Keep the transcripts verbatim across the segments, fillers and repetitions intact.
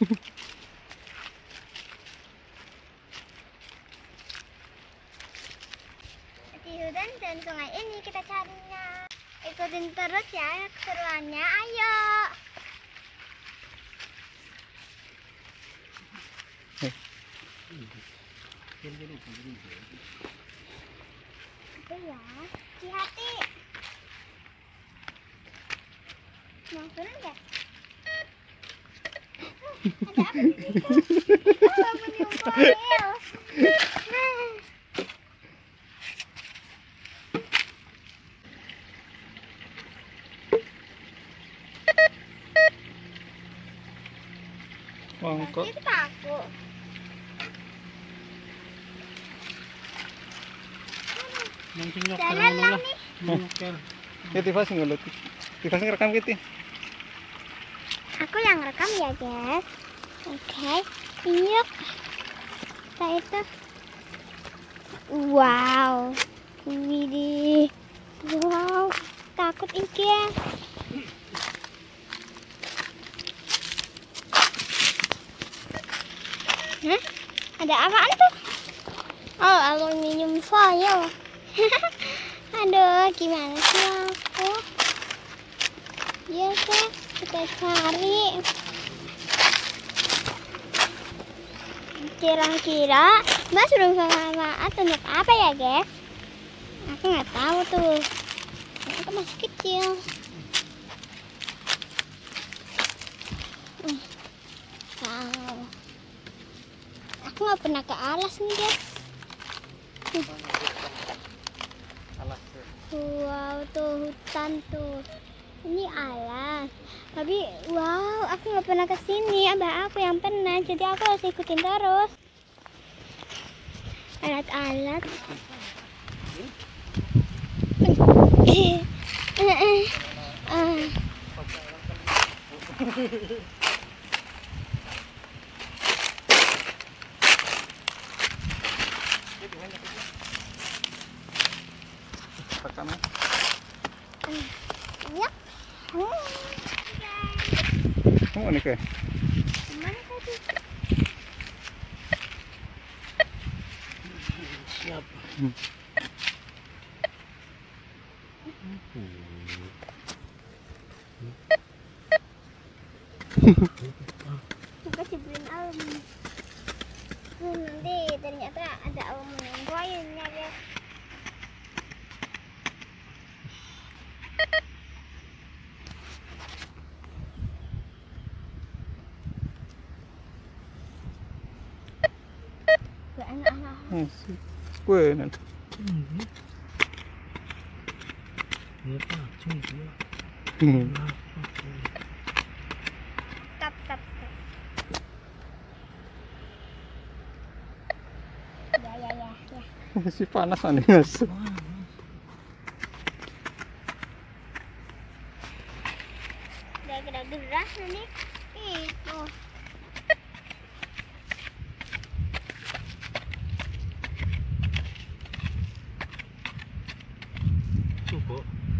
Di hutan dan sungai ini kita carinya. Ikutin terus ya keseruannya, ayo. Itu ya, hati-hati. Mau turun nggak? Ada apa di situ? Oh, menyumpil. Mangkok. Itu takut. Jalan lah nih. Ya tiba sih ngelut. Tiba sih rekam gitu. Aku yang rekam ya guys. Oke, yuk. Kita itu. Wow. Widih. Wow. Takut iki ya. Hah? Ada apaan tuh? Oh, aluminium foil. Aduh, gimana sih aku? Ya guys, kita cari. Kira-kira Mbak suruh bermanfaat untuk apa ya guys? Aku nggak tahu tuh. Aku masih kecil. Hmm. Wow. Aku nggak pernah ke alas nih guys. Hmm. Wow, tuh hutan tuh. Ini alas. Tapi wow, aku nggak pernah ke sini. Abah aku yang pernah. Jadi aku harus ikutin terus. Alat-alat. Rekam. Ya. Oh, ini kayak. Mana tadi? Siap. Kita ciblin aluminium. Nanti ternyata ada aluminium foilnya guys. Gak enak. Masih. Kue nanti. Ini apa? Cuma dia. Stop, stop, stop. Ya, ya, ya, ya. Masih panas nih masuk. Udah gerak-gerak nih. Itu. Coba.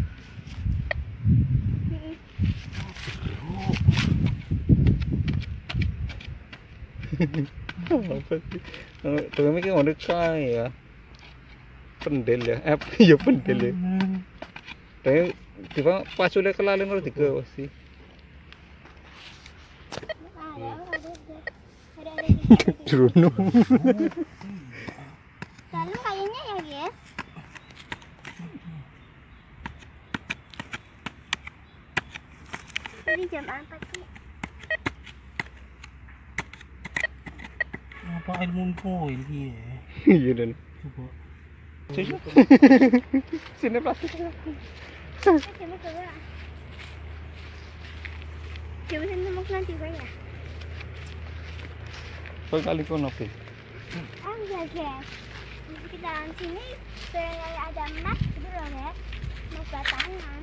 Apa sih? Tuh ini kayak udah kaya ya. Pendel ya. Eh, iya pendel ya. Tapi tiba pas udah kelalin harus digawa sih. Ada, ada, ada. Ada, ada di sini. Drunung. Lalu kayaknya ya guys. Ini jam empat sih. Apa ilmu poin dia? Iya dan. Coba. Sini plastik. Coba coba. Coba sini mau nanti ya. Kali kono sih. Oh iya guys. Di dalam sini kayak ada emas gitu loh guys. Emas batangan.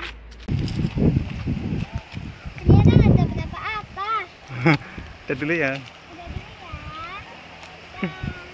Ternyata nggak dapat apa-apa. Kita dulu ya. Udah dulu ya. Dah.